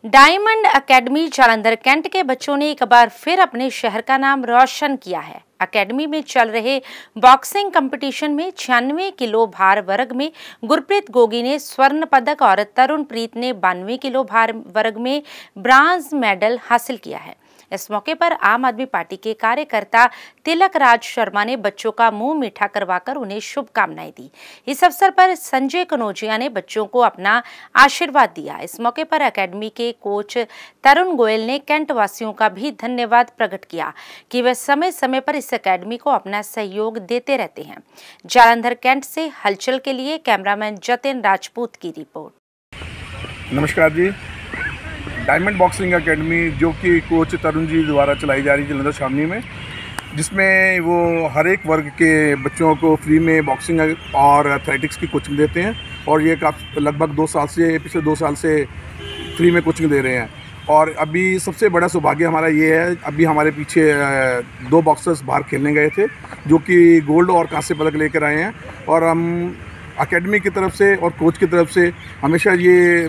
Diamond academy Jalandhar cantt के बच्चों ने एक बार फिर अपने शहर का नाम रोशन किया है। एकेडमी में चल रहे बॉक्सिंग कंपटीशन में 96 किलो भार वर्ग में गुरप्रीत गोगी ने स्वर्ण पदक और तरुणप्रीत ने 92 किलो भार वर्ग में ब्रांज मेडल हासिल किया है। इस मौके पर आम आदमी पार्टी के कार्यकर्ता तिलक राज शर्मा ने बच्चों का मुंह मीठा करवाकर उन्हें शुभकामनाएं दी। इस अवसर पर संजय कनौजिया ने बच्चों को अपना आशीर्वाद दिया। इस मौके पर एकेडमी के कोच तरुण गोयल ने कैंट वासियों का भी धन्यवाद प्रकट किया कि वे समय समय पर इस एकेडमी को अपना सहयोग देते रहते हैं। जालंधर कैंट से हलचल के लिए कैमरामैन जतिन राजपूत की रिपोर्ट। नमस्कार जी। डायमंड बॉक्सिंग एकेडमी जो कि कोच तरुण जी द्वारा चलाई जा रही है जालंधर छावनी में, जिसमें वो हर एक वर्ग के बच्चों को फ्री में बॉक्सिंग और एथलेटिक्स की कोचिंग देते हैं और ये लगभग पिछले 2 साल से फ्री में कोचिंग दे रहे हैं। और अभी सबसे बड़ा सौभाग्य हमारा ये है, अभी हमारे पीछे 2 बॉक्सर्स बाहर खेलने गए थे जो कि गोल्ड और कांस्य पदक लेकर आए हैं। और हम एकेडमी की तरफ से और कोच की तरफ से हमेशा ये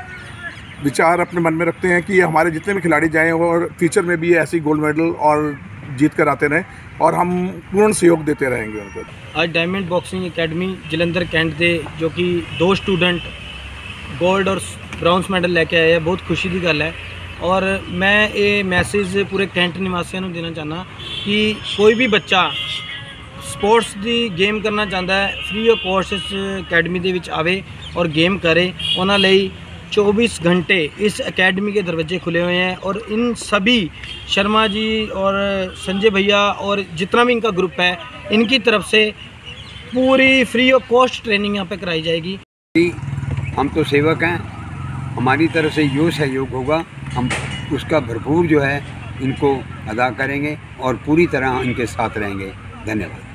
विचार अपने मन में रखते हैं कि हमारे जितने भी खिलाड़ी जाएं और फ्यूचर में भी ऐसी गोल्ड मेडल और जीत कर आते रहें और हम पूर्ण सहयोग देते रहेंगे उनको। आज diamond boxing academy Jalandhar Cantt दे जो कि 2 स्टूडेंट गोल्ड और ब्राउन्स मेडल लेके आए हैं, बहुत खुशी की गल है। और मैं ये मैसेज पूरे कैंट निवासियों को देना चाहना कि कोई भी बच्चा स्पोर्ट्स की गेम करना चाहता है, फ्री ऑफ कॉस्ट इस अकैडमी दे विच आवे और गेम करे। उन्होंने लिए 24 घंटे इस एकेडमी के दरवाजे खुले हुए हैं और इन सभी शर्मा जी और संजय भैया और जितना भी इनका ग्रुप है, इनकी तरफ से पूरी फ्री ऑफ कॉस्ट ट्रेनिंग यहाँ पे कराई जाएगी। हम तो सेवक हैं, हमारी तरफ से जो सहयोग होगा हम उसका भरपूर जो है इनको अदा करेंगे और पूरी तरह इनके साथ रहेंगे। धन्यवाद।